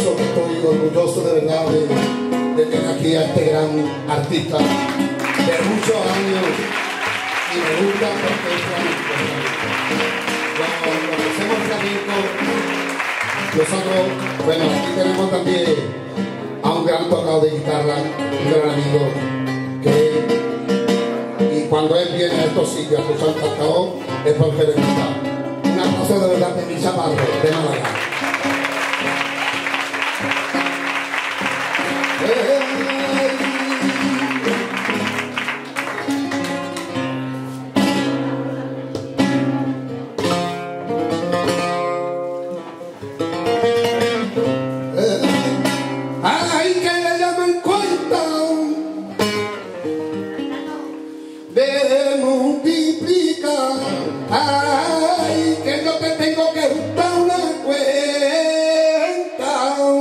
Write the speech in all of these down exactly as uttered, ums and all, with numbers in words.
orgulloso, estoy orgulloso de verdad de, de tener aquí a este gran artista de muchos años y me gusta porque es flamenco. Cuando hacemos flamenco, nosotros, bueno, aquí tenemos también a un gran tocador de guitarra, un gran amigo, que y cuando él viene a estos sitios a escuchar un tocador es porque le gusta. Un aplauso de verdad de mi chaparro, de Málaga. Ay, que yo te tengo que juntar una cuenta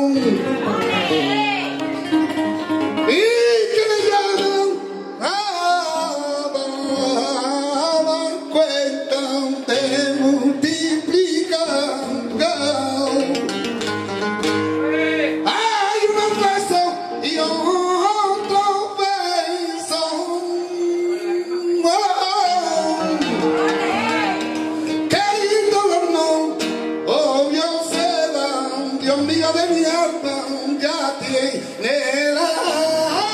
y que me llaman a la cuenta de multiplicar. Hay unos besos y otros besos. Dios mío de mi alma, ya tiene la